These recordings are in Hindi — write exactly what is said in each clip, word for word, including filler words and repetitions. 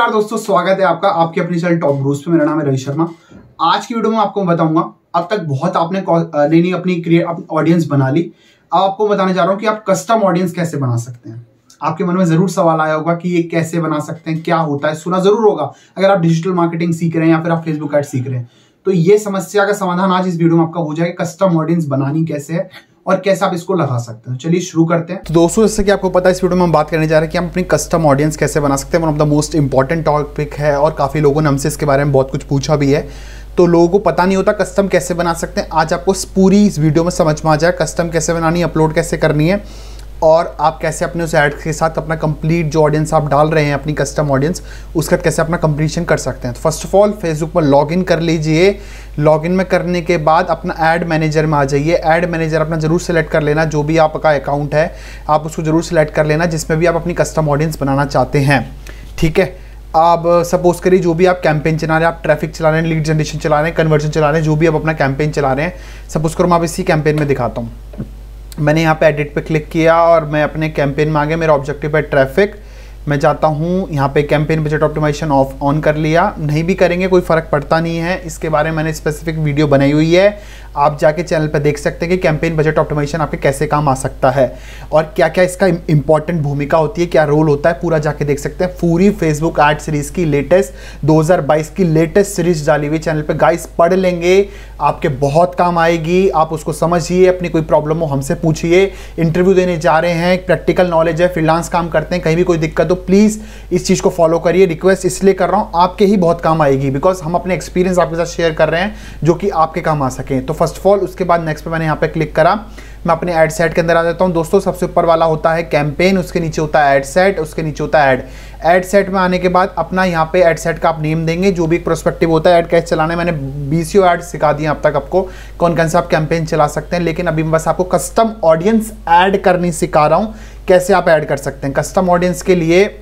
नमस्कार दोस्तों, स्वागत है आपका आपके अपनी चैनल टॉप गुरुज पे। मेरा नाम है रवि शर्मा। आज की वीडियो में आपको बताऊंगा, अब तक बहुत आपने नई नई अपनी क्रिएट ऑडियंस बना ली। अब आपको बताने जा रहा हूं कि आप कस्टम ऑडियंस कैसे बना सकते हैं। आपके मन में जरूर सवाल आया होगा कि ये कैसे बना सकते हैं, क्या होता है, सुना जरूर होगा अगर आप डिजिटल मार्केटिंग सीख रहे हैं या फिर आप फेसबुक एड सीख रहे हैं। तो ये समस्या का समाधान आज इस वीडियो में आपका हो जाएगा। कस्टम ऑडियंस बनानी कैसे है और कैसे आप इसको लगा सकते हैं। चलिए शुरू करते हैं। तो दोस्तों, जैसे कि आपको पता है, इस वीडियो में हम बात करने जा रहे हैं कि हम अपनी कस्टम ऑडियंस कैसे बना सकते हैं। One of the most important topic है और काफ़ी लोगों ने हमसे इसके बारे में बहुत कुछ पूछा भी है। तो लोगों को पता नहीं होता कस्टम कैसे बना सकते हैं। आज आपको पूरी इस वीडियो में समझ में आ जाए कस्टम कैसे बनानी है, अपलोड कैसे करनी है और आप कैसे अपने उस ऐड के साथ अपना कंप्लीट जो ऑडियंस आप डाल रहे हैं, अपनी कस्टम ऑडियंस, उसका कैसे अपना कंप्लीशन कर सकते हैं। तो फर्स्ट ऑफ ऑल फेसबुक में लॉगिन कर लीजिए। लॉगिन में करने के बाद अपना ऐड मैनेजर में आ जाइए। ऐड मैनेजर अपना जरूर सेलेक्ट कर लेना, जो भी आपका अकाउंट है आप उसको जरूर सेलेक्ट कर लेना जिसमें भी आप अपनी कस्टम ऑडियंस बनाना चाहते हैं। ठीक है, आप सपोज करिए जो भी आप कैंपेन चला रहे हैं, आप ट्रैफिक चला रहे हैं, लीड जनरेशन चला रहे हैं, कन्वर्जन चला रहे हैं, जो भी आप अपना कैंपेन चला रहे हैं, सपोज करो मैं आप इसी कैंपेन में दिखाता हूँ। मैंने यहाँ पे एडिट पे क्लिक किया और मैं अपने कैंपेन में आ गया। मेरा ऑब्जेक्टिव है ट्रैफिक। मैं चाहता हूँ यहाँ पे campaign budget optimization off on कर लिया। नहीं भी करेंगे कोई फ़र्क पड़ता नहीं है, इसके बारे में मैंने स्पेसिफिक वीडियो बनाई हुई है, आप जाके चैनल पे देख सकते हैं कि कैंपेन बजट ऑप्टिमाइजेशन आपके कैसे काम आ सकता है और क्या क्या इसका इंपॉर्टेंट भूमिका होती है, क्या रोल होता है, पूरा जाके देख सकते हैं। पूरी फेसबुक एड सीरीज़ की लेटेस्ट दो हज़ार बाईस की लेटेस्ट सीरीज डाली हुई चैनल पे। गाइस पढ़ लेंगे, आपके बहुत काम आएगी। आप उसको समझिए, अपनी कोई प्रॉब्लम हो हमसे पूछिए। इंटरव्यू देने जा रहे हैं, प्रैक्टिकल नॉलेज है, फ्रीलांस काम करते हैं, कहीं भी कोई दिक्कत हो प्लीज़ इस चीज़ को फॉलो करिए। रिक्वेस्ट इसलिए कर रहा हूँ, आपके ही बहुत काम आएगी, बिकॉज हम अपने एक्सपीरियंस आपके साथ शेयर कर रहे हैं जो कि आपके काम आ सके। तो फर्स्ट ऑफ ऑल उसके बाद नेक्स्ट पे मैंने यहाँ पे क्लिक करा। मैं अपने एड सेट के अंदर आ जाता हूँ। दोस्तों, सबसे ऊपर वाला होता है कैंपेन, उसके नीचे होता है एड सेट, उसके नीचे होता है एड। एड सेट में आने के बाद अपना यहाँ पे एड सेट का आप नेम देंगे, जो भी प्रोस्पेक्टिव होता है। एड कैसे चलाना है मैंने बीसीओ एड सिखा दिया अब तक आपको, कौन कौन सा आप कैंपेन चला सकते हैं। लेकिन अभी मैं बस आपको कस्टम ऑडियंस ऐड करनी सिखा रहा हूँ, कैसे आप ऐड कर सकते हैं। कस्टम ऑडियंस के लिए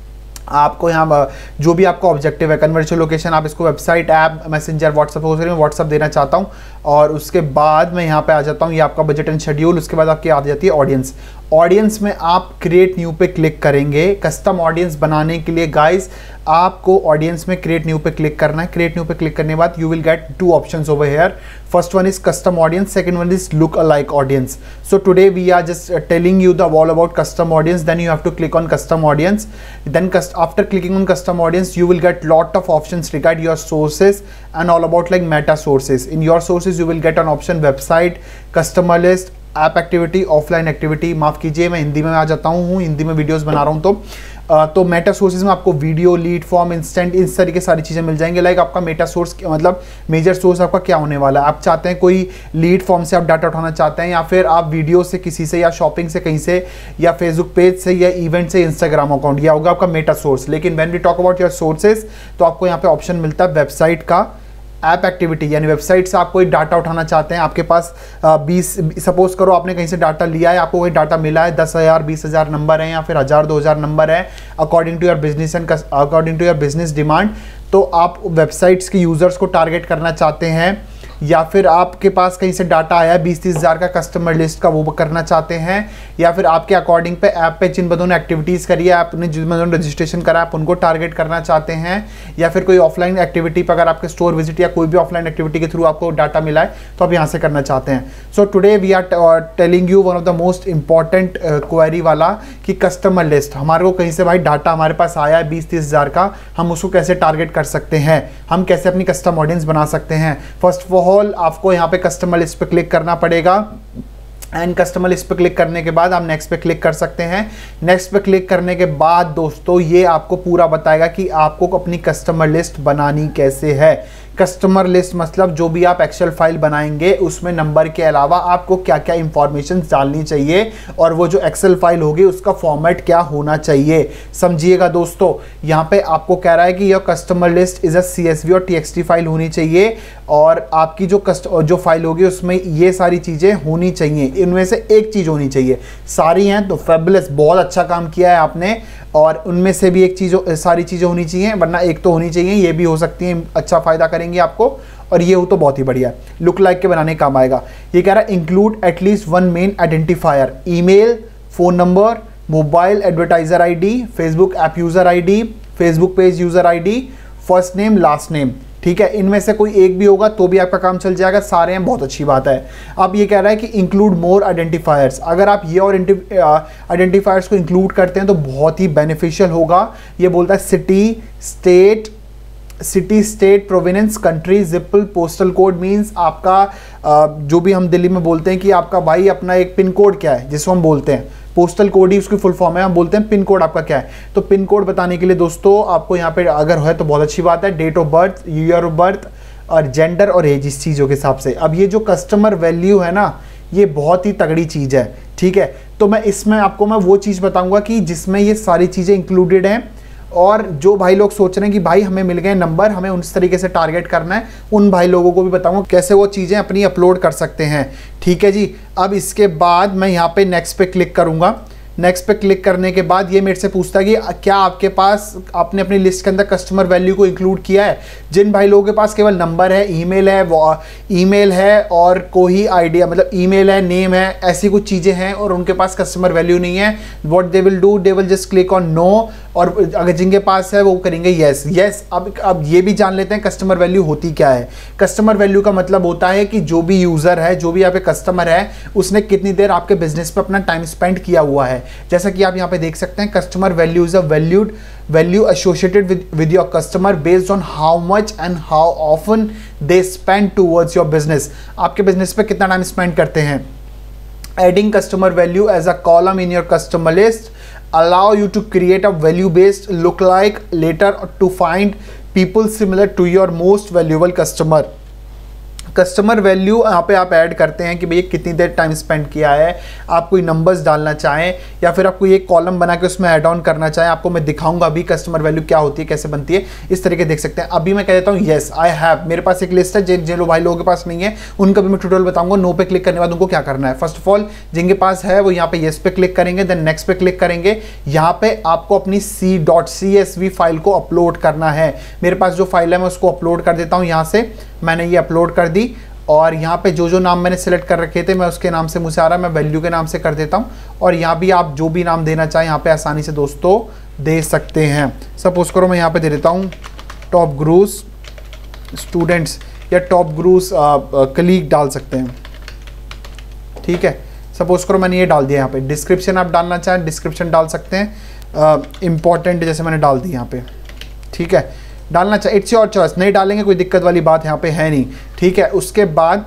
आपको यहाँ जो भी आपका ऑब्जेक्टिव है, कन्वर्जन लोकेशन, आप इसको वेबसाइट, ऐप, मैसेंजर, व्हाट्सएप हो, मैं व्हाट्सएप देना चाहता हूँ। और उसके बाद मैं यहाँ पे आ जाता हूँ, ये आपका बजट एंड शेड्यूल। उसके बाद आपकी आ जाती है ऑडियंस। ऑडियंस में आप क्रिएट न्यू पे क्लिक करेंगे। कस्टम ऑडियंस बनाने के लिए गाइस आपको ऑडियंस में क्रिएट न्यू पे क्लिक करना है। क्रिएट न्यू पे क्लिक करने के बाद you will get two options over here. First one is custom audience, second one is look alike audience. So today we are just telling you the all about custom audience, then you have to click on custom audience. Then after clicking on custom audience you will get lot of options regarding your sources and all about like meta sources. In your sources you will get an option website, customer list, app activity, offline activity. माफ़ कीजिए मैं हिंदी में आ जाता हूँ, हिंदी में वीडियोस बना रहा हूँ। तो आ, तो मेटा सोर्सेज में आपको वीडियो, लीड फॉर्म, इंस्टेंट, इस तरीके सारी चीज़ें मिल जाएंगी। लाइक आपका मेटा सोर्स मतलब मेजर सोर्स आपका क्या होने वाला है। आप चाहते हैं कोई लीड फॉर्म से आप डाटा उठाना चाहते हैं, या फिर आप वीडियो से किसी से, या शॉपिंग से कहीं से, या फेसबुक पेज से, या इवेंट से, इंस्टाग्राम अकाउंट, या होगा आपका मेटा सोर्स। लेकिन when we talk about your sources तो आपको यहाँ पे ऑप्शन मिलता है वेबसाइट का, ऐप एक्टिविटी, यानी वेबसाइट से आप कोई डाटा उठाना चाहते हैं। आपके पास बीस सपोज करो आपने कहीं से डाटा लिया है, आपको कोई डाटा मिला है, दस हज़ार बीस हज़ार नंबर है या फिर हज़ार दो हज़ार नंबर है, according to your business and according to your business demand. तो आप वेबसाइट्स के यूज़र्स को टारगेट करना चाहते हैं, या फिर आपके पास कहीं से डाटा आया बीस तीस हज़ार का कस्टमर लिस्ट का, वो करना चाहते हैं, या फिर आपके अकॉर्डिंग पे ऐप पे जिन बंदों ने एक्टिविटीज़ करी है, आपने जिन बंदों ने रजिस्ट्रेशन करा आप उनको टारगेट करना चाहते हैं, या फिर कोई ऑफलाइन एक्टिविटी पर अगर आपके स्टोर विजिट या कोई भी ऑफलाइन एक्टिविटी के थ्रू आपको डाटा मिला है तो आप यहाँ से करना चाहते हैं। So today we are telling you one of the most important query वाला कि कस्टमर लिस्ट, हमारे को कहीं से भाई डाटा हमारे पास आया है बीस तीस हज़ार का, हम उसको कैसे टारगेट कर सकते हैं, हम कैसे अपनी कस्टम ऑडियंस बना सकते हैं। फर्स्ट ऑफ ऑल आपको यहाँ पे कस्टमर लिस्ट पे क्लिक करना पड़ेगा एंड कस्टमर लिस्ट पे क्लिक करने के बाद आप नेक्स्ट पे क्लिक कर सकते हैं। नेक्स्ट पे क्लिक करने के बाद दोस्तों ये आपको पूरा बताएगा कि आपको अपनी कस्टमर लिस्ट बनानी कैसे है। कस्टमर लिस्ट मतलब जो भी आप एक्सेल फाइल बनाएंगे उसमें नंबर के अलावा आपको क्या क्या इंफॉर्मेशन डालनी चाहिए और वो जो एक्सेल फाइल होगी उसका फॉर्मेट क्या होना चाहिए। समझिएगा दोस्तों, यहाँ पे आपको कह रहा है कि your customer list is a CSV और टीएक्सटी फाइल होनी चाहिए और आपकी जो कस्ट जो फाइल होगी उसमें ये सारी चीज़ें होनी चाहिए, इनमें से एक चीज़ होनी चाहिए। सारी हैं तो फैबुलस, बहुत अच्छा काम किया है आपने, और उनमें से भी एक चीज़ सारी चीज़ें होनी चाहिए, वरना एक तो होनी चाहिए, ये भी हो सकती है, अच्छा फ़ायदा करेंगे आपको, और ये हो तो बहुत ही बढ़िया है, लुक लाइक के बनाने काम आएगा। ये कह रहा है include at least one main identifier, email, phone number, mobile advertiser ID, Facebook app user ID, Facebook page user ID, first name, last name, ठीक है। इनमें से कोई एक भी होगा तो भी आपका काम चल जाएगा, सारे हैं, बहुत अच्छी बात है। अब ये कह रहा है कि इंक्लूड मोर आइडेंटिफायर्स, अगर आप ये और आइडेंटिफायर्स को इंक्लूड करते हैं तो बहुत ही बेनिफिशियल होगा। ये बोलता है city, state, city, state, province, country, zip, postal code, means आपका जो भी हम दिल्ली में बोलते हैं कि आपका भाई अपना एक पिन कोड क्या है, जिसको हम बोलते हैं पोस्टल कोड ही उसकी फुल फॉर्म है, हम बोलते हैं पिन कोड आपका क्या है। तो पिन कोड बताने के लिए दोस्तों आपको यहाँ पे अगर है तो बहुत अच्छी बात है, date of birth, year of birth और जेंडर और एज, इस चीज़ों के हिसाब से। अब ये जो कस्टमर वैल्यू है ना, ये बहुत ही तगड़ी चीज़ है, ठीक है। तो मैं इसमें आपको मैं वो चीज़ बताऊंगा कि जिसमें ये सारी चीज़ें इंक्लूडेड हैं। और जो भाई लोग सोच रहे हैं कि भाई हमें मिल गए नंबर, हमें उस तरीके से टारगेट करना है, उन भाई लोगों को भी बताऊंगा कैसे वो चीज़ें अपनी अपलोड कर सकते हैं, ठीक है जी। अब इसके बाद मैं यहाँ पे नेक्स्ट पे क्लिक करूँगा। नेक्स्ट पे क्लिक करने के बाद ये मेरे से पूछता है कि क्या आपके पास, आपने अपनी लिस्ट के अंदर कस्टमर वैल्यू को इंक्लूड किया है। जिन भाई लोगों के पास केवल नंबर है, ईमेल है, ईमेल है और कोई आइडिया, मतलब ईमेल है, नेम है, ऐसी कुछ चीज़ें हैं और उनके पास कस्टमर वैल्यू नहीं है, what they will do, they will just click on no. और अगर जिनके पास है वो करेंगे येस येस। अब अब ये भी जान लेते हैं कस्टमर वैल्यू होती क्या है। कस्टमर वैल्यू का मतलब होता है कि जो भी यूज़र है, जो भी यहाँ पे कस्टमर है, उसने कितनी देर आपके बिजनेस पे अपना टाइम स्पेंड किया हुआ है। जैसा कि आप यहाँ पे देख सकते हैं, customer value is a valued value associated with with your customer based on how much and how often they spend towards your business. आपके बिजनेस पे कितना टाइम स्पेंड करते हैं। Adding customer value as a column in your customer list allow you to create a value based lookalike later to find people similar to your most valuable customer। Customer value यहाँ पे आप ऐड करते हैं कि भैया कितनी देर टाइम स्पेंड किया है। आप कोई नंबर्स डालना चाहें या फिर आप कोई एक कॉलम बना के उसमें ऐड ऑन करना चाहें, आपको मैं दिखाऊंगा अभी कस्टमर वैल्यू क्या होती है, कैसे बनती है, इस तरीके देख सकते हैं। अभी मैं कह देता हूँ येस आई हैव, मेरे पास एक लिस्ट है, जिन जिन भाई लोगों के पास नहीं है उनका भी मैं ट्यूटोरियल बताऊंगा। नो पे क्लिक करने के बाद उनको क्या करना है, फर्स्ट ऑफ ऑल जिनके पास है वो यहाँ पे येस पे क्लिक करेंगे, देन नेक्स्ट पे क्लिक करेंगे। यहाँ पे आपको अपनी C dot C S V file को अपलोड करना है। मेरे पास जो फाइल है मैं उसको अपलोड कर देता हूँ। यहाँ से मैंने ये अपलोड कर दी और यहाँ पे जो जो नाम मैंने सेलेक्ट कर रखे थे मैं उसके नाम से मुझे आ रहा है, मैं वैल्यू के नाम से कर देता हूँ। और यहाँ भी आप जो भी नाम देना चाहें यहाँ पे आसानी से दोस्तों दे सकते हैं। सपोज करो मैं यहाँ पे दे देता हूँ टॉप ग्रूस स्टूडेंट्स या टॉप ग्रूस कलीग डाल सकते हैं, ठीक है। सपोज करो मैंने ये डाल दिया। यहाँ पे डिस्क्रिप्शन आप डालना चाहें डिस्क्रिप्शन डाल सकते हैं, इम्पॉर्टेंट जैसे मैंने डाल दी यहाँ पे, ठीक है। डालना चाहिए, इट्स योर चॉइस, नहीं डालेंगे कोई दिक्कत वाली बात यहाँ पे है नहीं, ठीक है। उसके बाद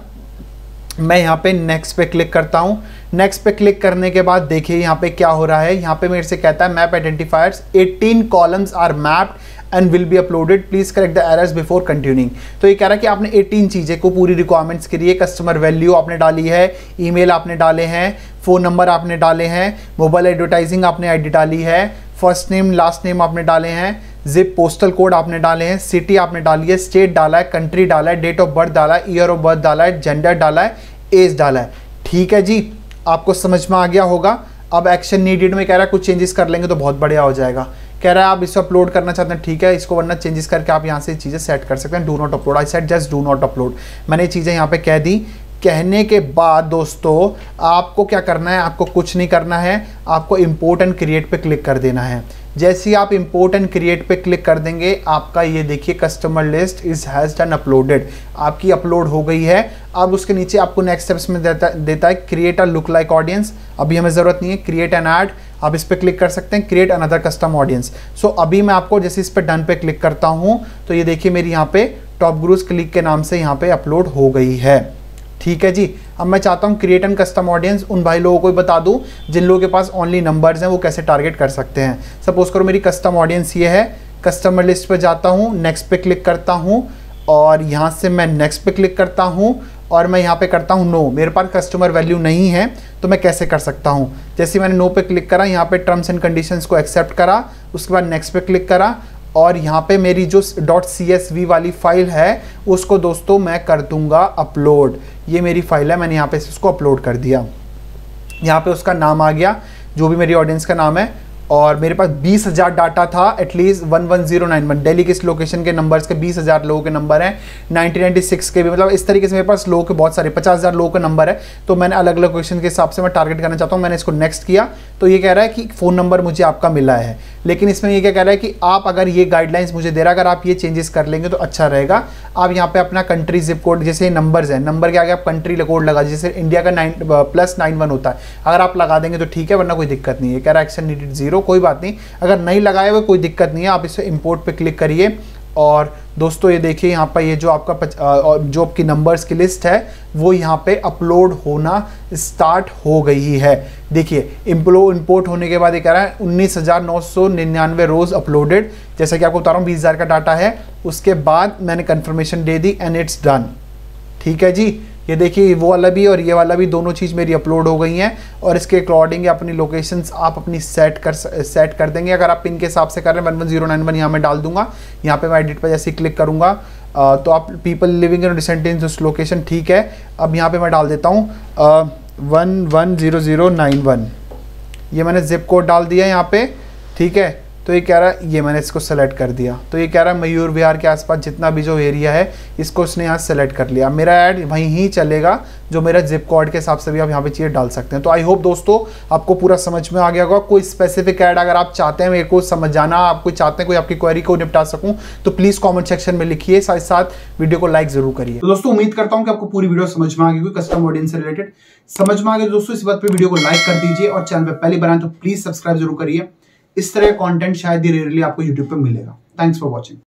मैं यहाँ पे नेक्स्ट पे क्लिक करता हूँ। नेक्स्ट पे क्लिक करने के बाद देखिए यहाँ पे क्या हो रहा है। यहाँ पे मेरे से कहता है map identifiers eighteen columns are mapped and will be uploaded, please correct the errors before continuing. तो ये कह रहा है कि आपने एटीन चीज़ें को पूरी रिक्वायरमेंट्स के लिए, कस्टमर वैल्यू आपने डाली है, ईमेल आपने डाले हैं, फ़ोन नंबर आपने डाले हैं, मोबाइल एडवर्टाइजिंग आपने आईडी डाली है, फर्स्ट नेम लास्ट नेम आपने डाले हैं, जिप पोस्टल कोड आपने डाले हैं, सिटी आपने डाली है, स्टेट डाला है, कंट्री डाला है, डेट ऑफ बर्थ डाला है, ईयर ऑफ बर्थ डाला है, जेंडर डाला है, एज डाला है, ठीक है जी। आपको समझ में आ गया होगा। अब एक्शन नीडेड में कह रहा है कुछ चेंजेस कर लेंगे तो बहुत बढ़िया हो जाएगा। कह रहा है आप इसको अपलोड करना चाहते हैं, ठीक है, इसको वरना चेंजेस करके आप यहाँ से चीज़ें सेट कर सकते हैं। Do not upload, I said just do not upload. मैंने ये चीज़ें यहाँ पे कह दी। कहने के बाद दोस्तों आपको क्या करना है, आपको कुछ नहीं करना है, आपको इम्पोर्ट एंड क्रिएट पे क्लिक कर देना है। जैसे ही आप इम्पोर्ट एंड क्रिएट पे क्लिक कर देंगे आपका ये देखिए customer list is has done uploaded, आपकी अपलोड हो गई है। अब उसके नीचे आपको नेक्स्ट स्टेप्स में देता देता है create a look like audience, अभी हमें ज़रूरत नहीं है। क्रिएट एन ऐड, आप इस पर क्लिक कर सकते हैं। Create another custom audience, so अभी मैं आपको जैसे इस पर डन पे क्लिक करता हूँ तो ये देखिए मेरी यहाँ पे टॉप ग्रूस क्लिक के नाम से यहाँ पे अपलोड हो गई है, ठीक है जी। अब मैं चाहता हूँ क्रिएट एन कस्टम ऑडियंस उन भाई लोगों को भी बता दूँ जिन लोगों के पास ओनली नंबर्स हैं, वो कैसे टारगेट कर सकते हैं। सपोज करो मेरी कस्टम ऑडियंस ये है, कस्टमर लिस्ट पे जाता हूँ, नेक्स्ट पे क्लिक करता हूँ और यहाँ से मैं नेक्स्ट पे क्लिक करता हूँ और मैं यहाँ पे करता हूँ नो, मेरे पास कस्टमर वैल्यू नहीं है तो मैं कैसे कर सकता हूँ। जैसे मैंने नो पे क्लिक करा, यहाँ पे टर्म्स एंड कंडीशंस को एक्सेप्ट करा, उसके बाद नेक्स्ट पे क्लिक करा और यहाँ पे मेरी जो डॉट सी एस वी वाली फाइल है उसको दोस्तों मैं कर दूंगा अपलोड। ये मेरी फाइल है, मैंने यहाँ पे उसको अपलोड कर दिया। यहाँ पे उसका नाम आ गया, जो भी मेरी ऑडियंस का नाम है, और मेरे पास बीस हज़ार डाटा था at least one one zero nine one Delhi के इस लोकेशन के नंबर्स के बीस हज़ार लोगों के नंबर हैं, नाइनटीन नाइंटी सिक्स के भी, मतलब इस तरीके से मेरे पास लोगों के बहुत सारे पचास हज़ार लोगों का नंबर है। तो मैंने अलग अलग लोकेशन के हिसाब से मैं टारगेट करना चाहता हूँ। मैंने इसको नेक्स्ट किया तो ये कह रहा है कि फ़ोन नंबर मुझे आपका मिला है, लेकिन इसमें ये क्या कह रहा है कि आप अगर ये गाइडलाइंस मुझे दे रहा है, अगर आप ये चेंजेस कर लेंगे तो अच्छा रहेगा। आप यहाँ पे अपना कंट्री जिप कोड, जैसे नंबर्स है, नंबर के आगे आप कंट्री कोड लगा, जैसे इंडिया का नाइन प्लस नाइन वन होता है, अगर आप लगा देंगे तो ठीक है, वरना कोई दिक्कत नहीं है। कह रहा है एक्शन नीडेड जीरो, कोई बात नहीं, अगर नहीं लगाए हुए कोई दिक्कत नहीं है। आप इसे इंपोर्ट पे क्लिक करिए और दोस्तों ये देखिए यहाँ पर ये जो आपका जो आपकी नंबर्स की लिस्ट है वो यहाँ पे अपलोड होना स्टार्ट हो गई है। देखिए इम्प्लो इंपोर्ट होने के बाद ये कह रहा है उन्नीस हज़ार नौ सौ निन्यानवे रोज अपलोडेड, जैसा कि आपको बता रहा हूँ बीस हज़ार का डाटा है। उसके बाद मैंने कंफर्मेशन दे दी एंड इट्स डन। ठीक है जी, ये देखिए वो वाला भी और ये वाला भी दोनों चीज़ मेरी अपलोड हो गई हैं और इसके अकॉर्डिंग अपनी लोकेशंस आप अपनी सेट कर सेट कर देंगे। अगर आप पिन के हिसाब से कर रहे हैं one one zero nine one यहाँ मैं डाल दूंगा। यहाँ पे मैं एडिट पर जैसे क्लिक करूँगा तो आप people living in recent in this location, ठीक है। अब यहाँ पे मैं डाल देता हूँ one one zero zero nine one, ये मैंने जिप कोड डाल दिया यहाँ पे, ठीक है। तो ये कह रहा है, ये मैंने इसको सेलेक्ट कर दिया, तो ये कह रहा है मयूर विहार के आसपास जितना भी जो एरिया है इसको उसने यहाँ सेलेक्ट कर लिया। मेरा ऐड वहीं ही चलेगा जो मेरा जिप कोड के हिसाब से भी आप यहाँ पे चीज़ें डाल सकते हैं। तो आई होप दोस्तों आपको पूरा समझ में आ गया होगा। कोई स्पेसिफिक ऐड अगर आप चाहते हैं मेरे को समझाना, आप कोई चाहते हैं कोई आपकी क्वेरी को निपटा सकूँ, तो प्लीज़ कॉमेंट सेक्शन में लिखिए, साथ साथ वीडियो को लाइक जरूर करिए। तो दोस्तों उम्मीद करता हूँ कि आपको पूरी वीडियो समझ में आ गई, कस्टम ऑडियंस से रिलेटेड समझ में आ गया। दोस्तों इस बात पर वीडियो को लाइक कर दीजिए और चैनल पर पहली बार आए तो प्लीज सब्सक्राइब जरूर करिए। इस तरह का कंटेंट शायद ही रेयरली आपको यूट्यूब पे मिलेगा। Thanks for watching.